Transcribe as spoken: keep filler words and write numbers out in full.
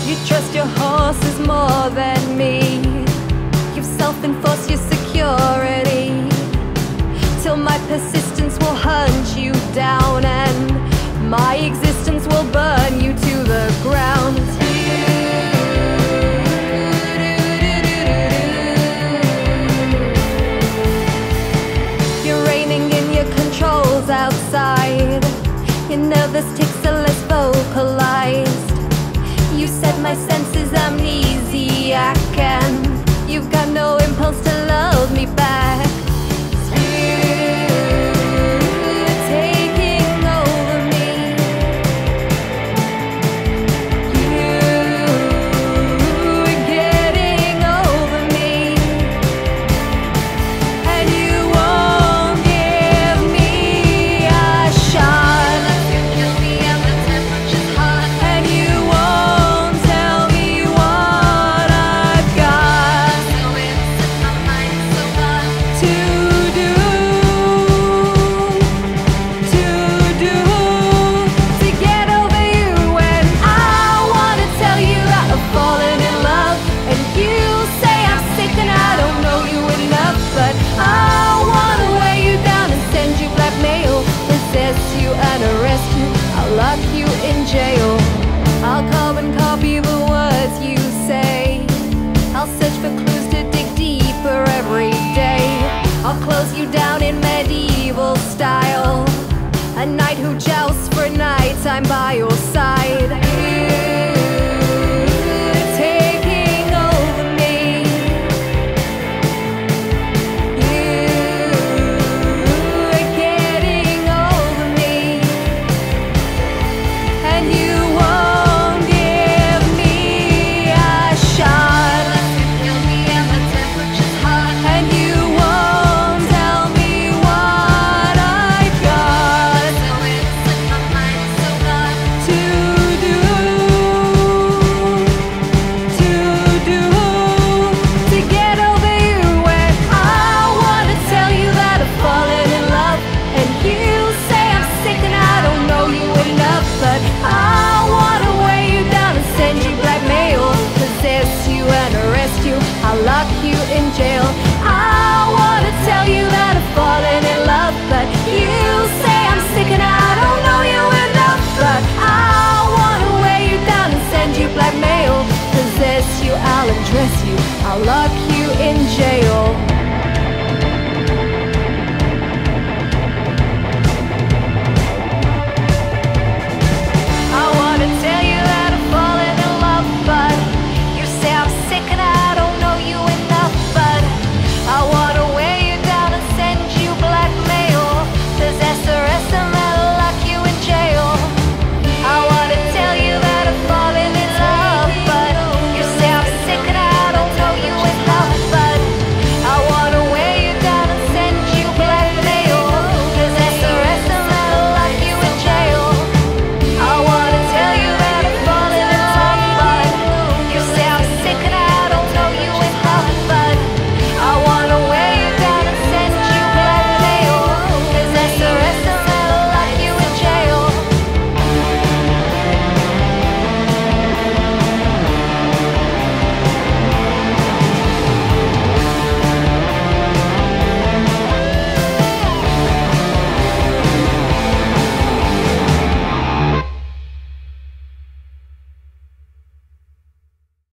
You trust your horses more than me. You've self-enforced your security, till my persistence will hunt you down, and my existence will burn you to the ground. You're reining in your controls outside. Your nervous tics are less vocalized. You said my senses amnesiac, and you've got no impulse to love me back. Lock you in jail. I'll carbon copy the words you say. I'll search for clues to dig deeper every day. I'll close you down in medieval style. A knight who jousts for a night time by your side. I'll lock you in jail. I wanna tell you that I've fallen in love, but you say I'm sick and I don't know you enough. But I wanna wear you down and send you blackmail, possess you, I'll undress you, I'll lock you in jail.